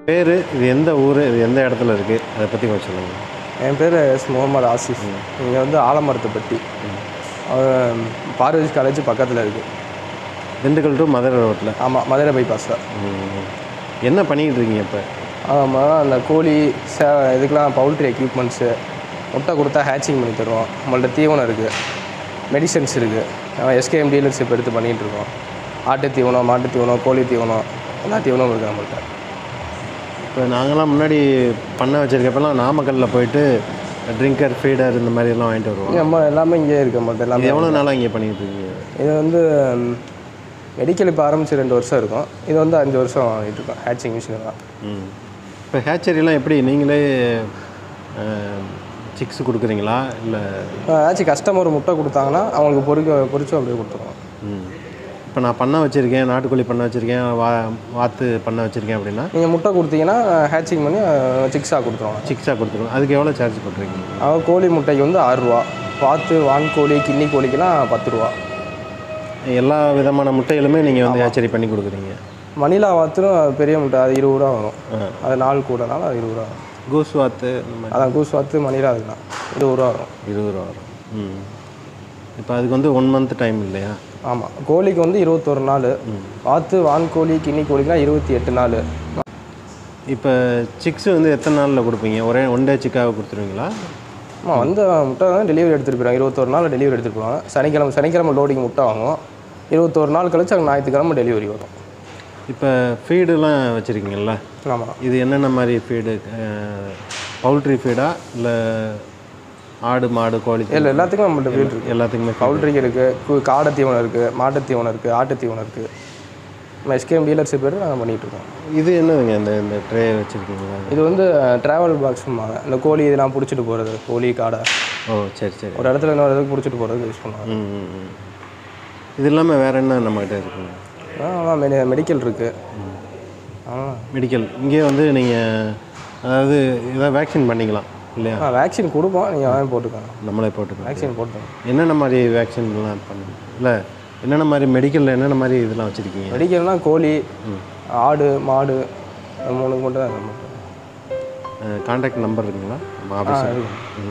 பேர் இது எந்த ஊர், இது எந்த இடத்துல இருக்குது, அதை பற்றி கொஞ்சம் சொல்லுங்கள். என் பேர் முகமது ஆசிஃப். இங்கே வந்து ஆலமரத்துப்பட்டி, பார்வதி காலேஜ் பக்கத்தில் இருக்குது. திண்டுக்கல் டு மதுரை ரோட்டில். ஆமாம், மதுரை பைபாஸ் தான். என்ன பண்ணிக்கிட்டு இருக்கீங்க இப்போ? ஆமாம், அந்த கோழி இதுக்கெலாம் பவுல்ட்ரி எக்யூப்மெண்ட்ஸு, முட்டை கொடுத்தா ஹேச்சிங் பண்ணி தருவோம். நம்மள்ட்ட தீவனம் இருக்குது, மெடிசன்ஸ் இருக்குது. எஸ்கேஎம் டீலர்ஷிப் எடுத்து பண்ணிகிட்டு இருக்கோம். ஆட்டு தீவனம், மாட்டு தீவனம், கோழி தீவனம், எல்லா தீவனமும் இருக்குது நம்மள்ட்ட. இப்போ நாங்களாம் முன்னாடி பண்ண வச்சுருக்கப்பெல்லாம் நாமக்கல்லில் போயிட்டு ட்ரிங்கர், ஃபீடர் இந்த மாதிரிலாம் வாங்கிட்டு வருவோம். நம்ம எல்லாமே இங்கே இருக்குது நம்மள்ட்ட. எல்லாமே எவ்வளோ நாளாக இங்கே பண்ணிக்கிட்டு இருக்கீங்க? இது வந்து மெடிக்கல் இப்போ ஆரம்பித்து 2 வருஷம் இருக்கும். இது வந்து 5 வருஷம் வாங்கிட்டு இருக்கோம் ஹேச்சிங் மிஷின் தான். இப்போ ஹேச்சரிலாம் எப்படி நீங்களே சிக்ஸ் கொடுக்குறீங்களா இல்லை ஏதாச்சும் கஸ்டமர் முட்டை கொடுத்தாங்கன்னா அவங்களுக்கு பொறிச்சு அப்படியே கொடுத்துருவோம். இப்போ நான் பண்ண வச்சுருக்கேன், நாட்டுக்கோழி பண்ண வச்சுருக்கேன், வாத்து பண்ண வச்சுருக்கேன் அப்படின்னா நீங்கள் முட்டை கொடுத்தீங்கன்னா ஹேச்சிங் பண்ணி சிக்ஸாக கொடுத்துருவாங்க. சிக்ஸாக கொடுத்துருவோம். அதுக்கு எவ்வளோ சார்ஜ் பண்ணுறீங்க? கோழி முட்டைக்கு வந்து 6 ரூபா, வாத்து வான்கோழி கின்னி கோழிக்கெல்லாம் 10 ரூபா. எல்லா விதமான முட்டைகளுமே நீங்கள் வந்து ஹேச்சரி பண்ணி கொடுக்குறீங்க. மணிலா வாத்தும் பெரிய முட்டை, அது 20 ரூபா வரும். அது 4 கூடனால அது 20 ரூபா வரும். கூஸ் வாத்து அதான் கூஸ் வாத்து மணிலா அதுக்குலாம் 20 ரூபா வரும். 20 ரூபா வரும். இப்போ அதுக்கு வந்து 1 மந்த் டைம் இல்லையா? ஆமாம், கோழிக்கு வந்து 21 நாள், வாத்து வான்கோழி கின்னி கோழிக்கெலாம் 28 நாள். இப்போ சிக்ஸ் வந்து எத்தனை நாளில் கொடுப்பீங்க? ஒன் டே சிக்காக கொடுத்துருவீங்களா? ஆமாம், வந்து முட்டை தான் டெலிவரி எடுத்துகிட்டு போயிடுவாங்க. 21 நாள் டெலிவரி எடுத்துகிட்டு போவாங்க. சனிக்கிழமை லோடிங் முட்டை வாங்குவோம். 21 நாள் கழிச்சு அங்கே ஞாயிற்றுக்கிழமை டெலிவரி வரும். இப்போ ஃபீடுலாம் வச்சுருக்கீங்களா? ஆமாம். இது என்னென்ன மாதிரி ஃபீடு? பவுல்ட்ரி ஃபீடா இல்லை ஆடு மாடு கோழி? இல்லை, எல்லாத்துக்கும் நம்மள்ட்ட ஃபீட் இருக்குது. எல்லாத்துக்குமே பவுல்ட்ரிக்கு இருக்குது, காடை தீவனம் இருக்குது, மாட்டு தீவனம் இருக்குது, ஆட்டு தீவனம் இருக்குது. நம்ம எஸ்கேஎம் டீலர்ஷிப் பேர் நாங்கள் பண்ணிகிட்ருக்கோம். இது என்னதுங்க இந்த ட்ரே வச்சுருக்கீங்களா? இது வந்து ட்ராவல் பாக்ஸும்பாங்க. இந்த கோழி இதெல்லாம் பிடிச்சிட்டு போகிறது, கோழி காடை. ஓ சரி சரி. ஒரு இடத்துல இன்னொரு இடத்துக்கு பிடிச்சிட்டு போகிறதுக்கு யூஸ் பண்ணுவாங்க. இது இல்லாமல் வேறு என்ன நம்மகிட்ட இருக்குங்க? மெடிக்கல் இருக்குது. மெடிக்கல் இங்கே வந்து நீங்கள் அதாவது ஏதாவது வேக்சின் பண்ணிக்கலாம் இல்லையா? வேக்சின் கொடுப்போம், நீங்கள் வாங்கி போட்டுக்கோங்க. நம்மளே போட்டுக்கோங்க. வேக்சின் போட்டுக்கோங்க. என்னென்ன மாதிரி வேக்சின்லாம் பண்ணுங்க? இல்லை என்னென்ன மாதிரி மெடிக்கலில் என்னென்ன மாதிரி இதெல்லாம் வச்சுருக்கீங்க? மெடிக்கல்னால் கோழி, ஆடு, மாடு, 3க்கு மட்டும் தான். கான்டாக்ட் நம்பர் இருக்குங்களா நம்ம ஆஃபீஸ்?